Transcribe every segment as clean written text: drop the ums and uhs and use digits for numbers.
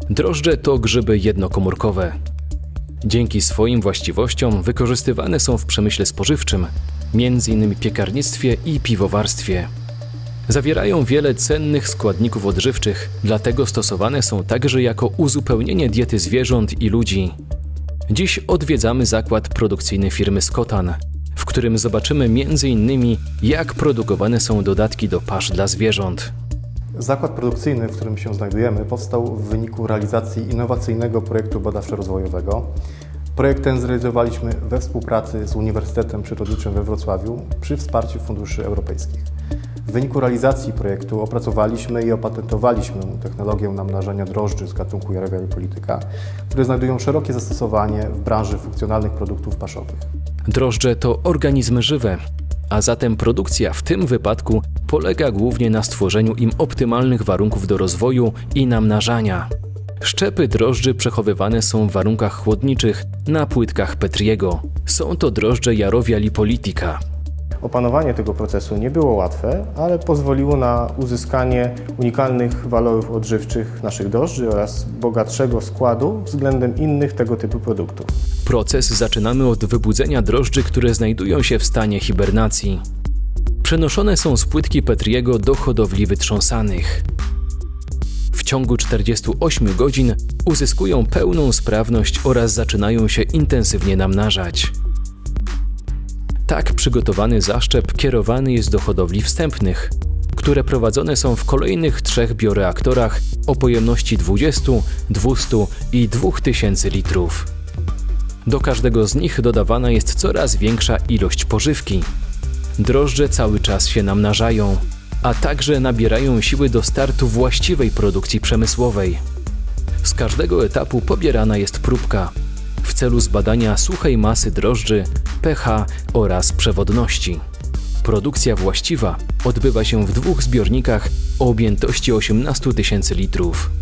Drożdże to grzyby jednokomórkowe. Dzięki swoim właściwościom wykorzystywane są w przemyśle spożywczym, m.in. piekarnictwie i piwowarstwie. Zawierają wiele cennych składników odżywczych, dlatego stosowane są także jako uzupełnienie diety zwierząt i ludzi. Dziś odwiedzamy zakład produkcyjny firmy Skotan, w którym zobaczymy m.in. jak produkowane są dodatki do pasz dla zwierząt. Zakład produkcyjny, w którym się znajdujemy, powstał w wyniku realizacji innowacyjnego projektu badawczo-rozwojowego. Projekt ten zrealizowaliśmy we współpracy z Uniwersytetem Przyrodniczym we Wrocławiu przy wsparciu funduszy europejskich. W wyniku realizacji projektu opracowaliśmy i opatentowaliśmy technologię namnażania drożdży z gatunku Jarovia lipolitica, które znajdują szerokie zastosowanie w branży funkcjonalnych produktów paszowych. Drożdże to organizmy żywe, a zatem produkcja w tym wypadku polega głównie na stworzeniu im optymalnych warunków do rozwoju i namnażania. Szczepy drożdży przechowywane są w warunkach chłodniczych na płytkach Petriego. Są to drożdże Jarovia lipolitica. Opanowanie tego procesu nie było łatwe, ale pozwoliło na uzyskanie unikalnych walorów odżywczych naszych drożdży oraz bogatszego składu względem innych tego typu produktów. Proces zaczynamy od wybudzenia drożdży, które znajdują się w stanie hibernacji. Przenoszone są z płytki Petriego do hodowli wytrząsanych. W ciągu 48 godzin uzyskują pełną sprawność oraz zaczynają się intensywnie namnażać. Tak przygotowany zaszczep kierowany jest do hodowli wstępnych, które prowadzone są w kolejnych 3 bioreaktorach o pojemności 20, 200 i 2000 litrów. Do każdego z nich dodawana jest coraz większa ilość pożywki. Drożdże cały czas się namnażają, a także nabierają siły do startu właściwej produkcji przemysłowej. Z każdego etapu pobierana jest próbka w celu zbadania suchej masy drożdży, pH oraz przewodności. Produkcja właściwa odbywa się w 2 zbiornikach o objętości 18 000 litrów.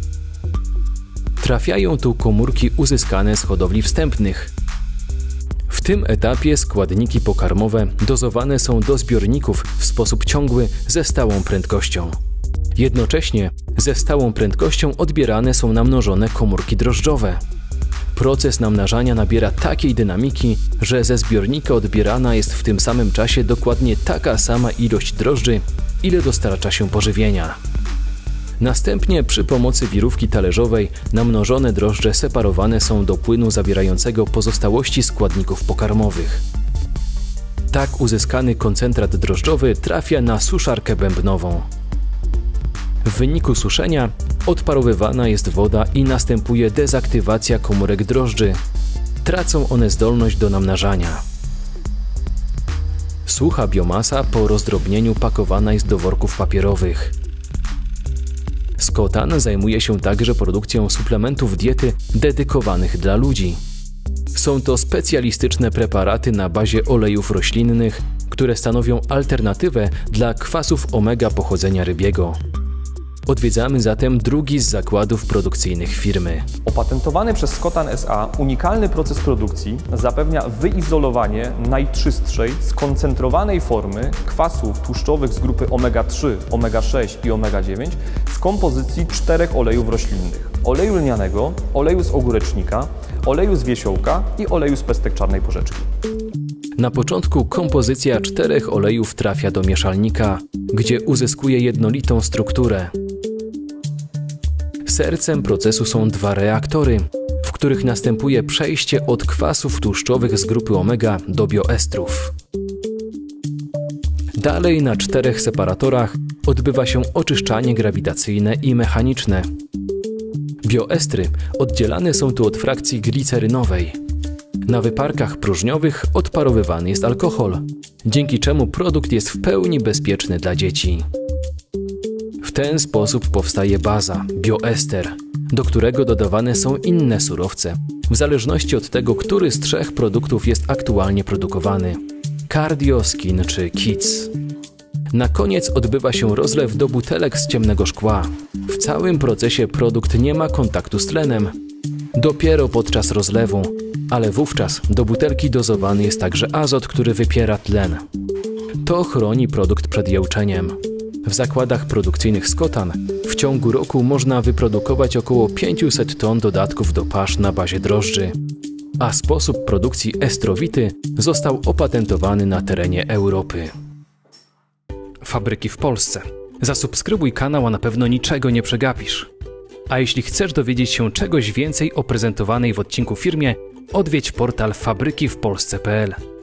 Trafiają tu komórki uzyskane z hodowli wstępnych. W tym etapie składniki pokarmowe dozowane są do zbiorników w sposób ciągły ze stałą prędkością. Jednocześnie ze stałą prędkością odbierane są namnożone komórki drożdżowe. Proces namnażania nabiera takiej dynamiki, że ze zbiornika odbierana jest w tym samym czasie dokładnie taka sama ilość drożdży, ile dostarcza się pożywienia. Następnie przy pomocy wirówki talerzowej namnożone drożdże separowane są do płynu zawierającego pozostałości składników pokarmowych. Tak uzyskany koncentrat drożdżowy trafia na suszarkę bębnową. W wyniku suszenia odparowywana jest woda i następuje dezaktywacja komórek drożdży. Tracą one zdolność do namnażania. Sucha biomasa po rozdrobnieniu pakowana jest do worków papierowych. Skotan zajmuje się także produkcją suplementów diety dedykowanych dla ludzi. Są to specjalistyczne preparaty na bazie olejów roślinnych, które stanowią alternatywę dla kwasów omega pochodzenia rybiego. Odwiedzamy zatem drugi z zakładów produkcyjnych firmy. Opatentowany przez Skotan S.A. unikalny proces produkcji zapewnia wyizolowanie najczystszej, skoncentrowanej formy kwasów tłuszczowych z grupy omega-3, omega-6 i omega-9 z kompozycji 4 olejów roślinnych: oleju lnianego, oleju z ogórecznika, oleju z wiesiołka i oleju z pestek czarnej porzeczki. Na początku kompozycja 4 olejów trafia do mieszalnika, gdzie uzyskuje jednolitą strukturę. Sercem procesu są 2 reaktory, w których następuje przejście od kwasów tłuszczowych z grupy omega do bioestrów. Dalej na 4 separatorach odbywa się oczyszczanie grawitacyjne i mechaniczne. Bioestry oddzielane są tu od frakcji glicerynowej. Na wyparkach próżniowych odparowywany jest alkohol, dzięki czemu produkt jest w pełni bezpieczny dla dzieci. W ten sposób powstaje baza, bioester, do którego dodawane są inne surowce, w zależności od tego, który z 3 produktów jest aktualnie produkowany: Cardio, Skin czy Kids. Na koniec odbywa się rozlew do butelek z ciemnego szkła. W całym procesie produkt nie ma kontaktu z tlenem. Dopiero podczas rozlewu, ale wówczas do butelki dozowany jest także azot, który wypiera tlen. To chroni produkt przed jełczeniem. W zakładach produkcyjnych Skotan w ciągu roku można wyprodukować około 500 ton dodatków do pasz na bazie drożdży, a sposób produkcji estrowity został opatentowany na terenie Europy. Fabryki w Polsce. Zasubskrybuj kanał, a na pewno niczego nie przegapisz. A jeśli chcesz dowiedzieć się czegoś więcej o prezentowanej w odcinku firmie, odwiedź portal fabrykiwpolsce.pl.